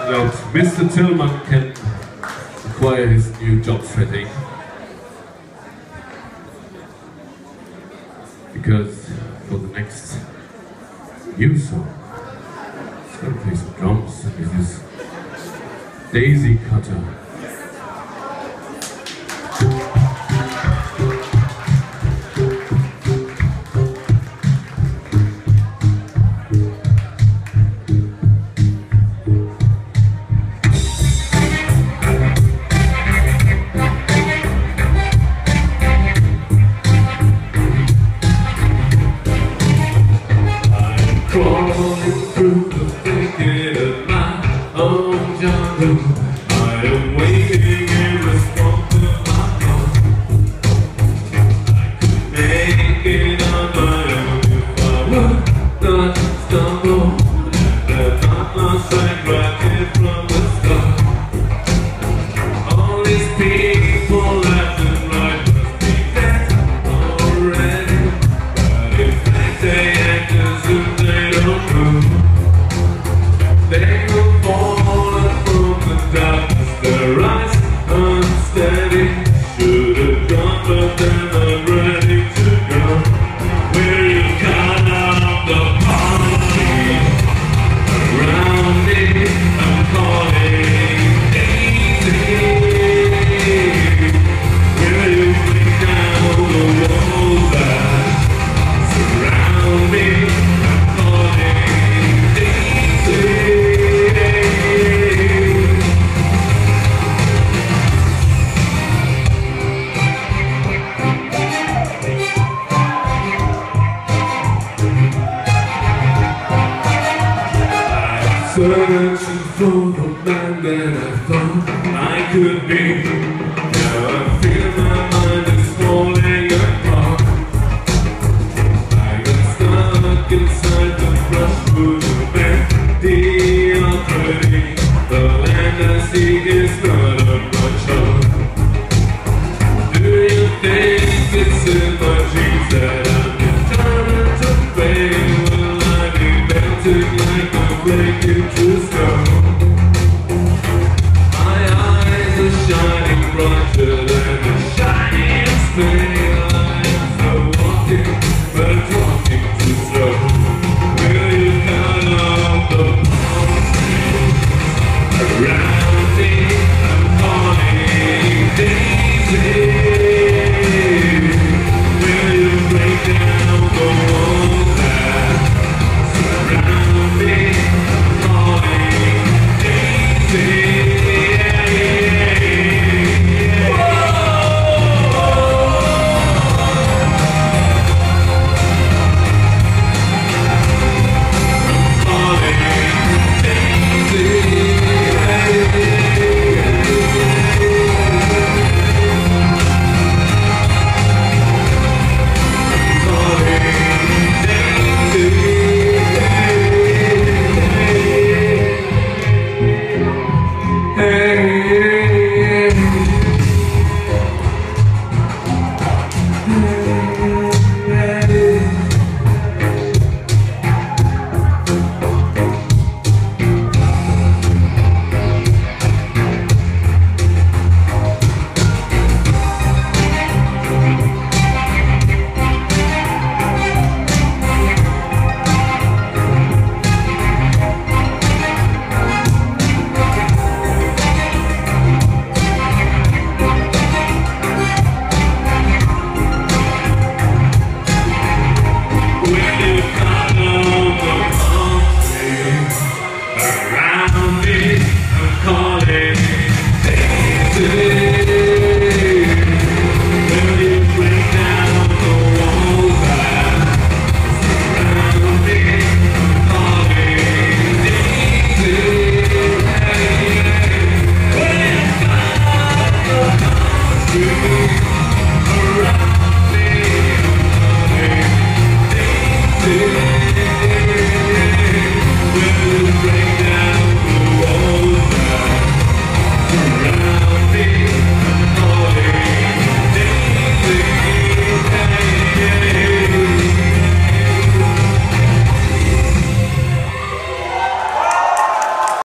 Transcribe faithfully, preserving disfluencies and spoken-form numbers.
that Mister Tillman can acquire his new job fitting. Because for the next new song, he's gonna play some drums with his daisy cutter. Crawling through the thicket of my own jungle, I am waiting in response to my call. I could make it on my own if I would not stumble, and not lost sight right here from the start. All these people left and right must be dead already, but if they say act as if they they will fall from the darkness, their eyes unsteady. Should have gone, but they're not ready to go. Where you cut out the party around me, I'm calling daisy. Where you break down the walls that surround me, I'm calling. Searching for the man that I thought I could be. Now I feel my mind is falling apart. I got stuck inside the brushwood of mediocrity. The land I seek is not a much of. Do you think it's in my dreams that I'm determined to fail? Will I be melting like a flake into